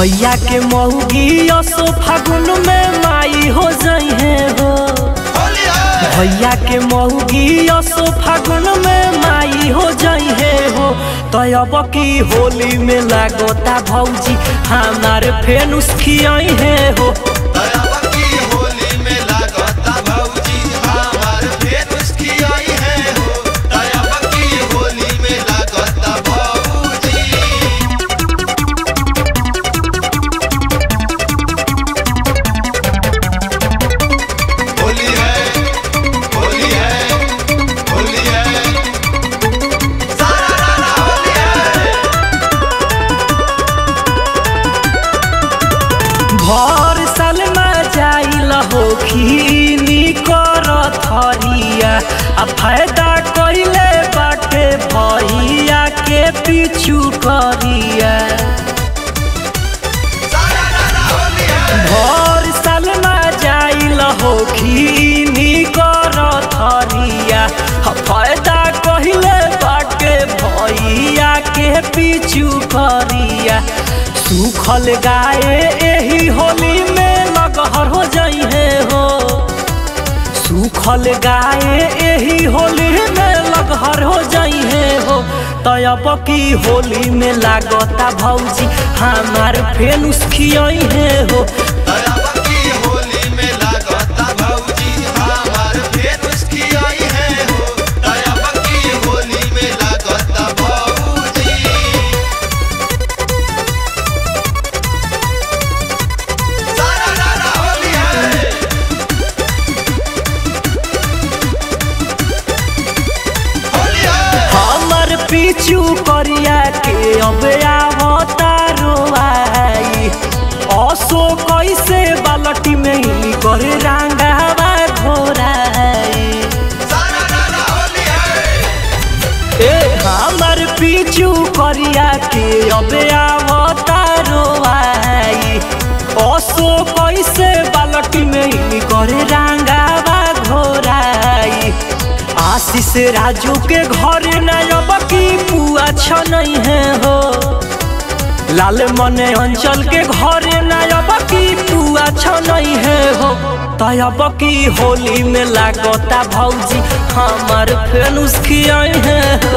भैया के मौगी असो फागुन में माई हो जइहे हो। भैया के मौगी असो फागुन में माई हो जइहे हो। तो अब की होली में लागता भौजी हमार फेनुस खियाइहे हो। भर साल में जाइल होखी कर थरिया आ फायदा कइले बाटे भैया के पीछू करिया। भर साल में जाइल होखी कर थरिया आ फायदा कइले बाटे भैया के पीछू करिया। सूखल गाए एही होली में लगहर हो जइहे हो। सूखल गाए एही होली में लगहर हो जइहे हो। तो अब की होली में लागता भौजी हमार फेनुस खियाइहे हो। पीछू करिया के अब आवतारो आई असो कैसे बालटी में ही करे रंगावा घोराई। हमार पीछू करिया के अब आवतारो आई असो कैसे बालटी में ही करे रंगावा घोराई। आशीष राजू के घर नब की पुआ छनई है हो। लाल मने अंचल के घर नब की पुआ छनई है हो। तब की होली में लागता भौजी हमार फेनुस खियाइहे हो।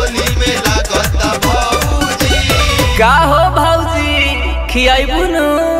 का हो भौजी खियाइबू न।